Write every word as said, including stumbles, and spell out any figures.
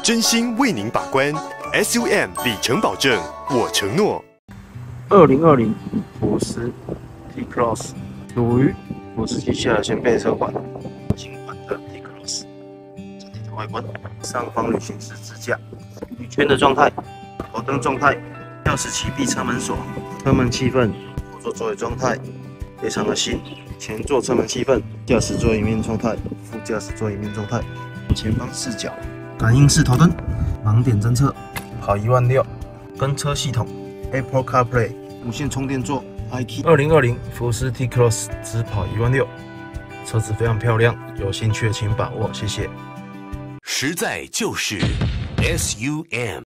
真心为您把关 ，S U M 里程保证，我承诺。 二零二零福斯 T-Cross 属于福斯旗下的掀背车款，新款的 T-Cross。整体的外观，上方旅行式支架，铝圈的状态，头灯状态，钥匙启闭车门锁，车门气氛，后座座位状态非常的新。前座车门气氛，驾驶座椅面状态，副驾驶座椅面状态，前方视角，感应式头灯，盲点侦测，跑一万六，跟车系统 Apple CarPlay。无线充电座 ，iKey。二零二零福斯 T-Cross 只跑一万六，车子非常漂亮，有兴趣的请把握，谢谢。 实在就是 S U M。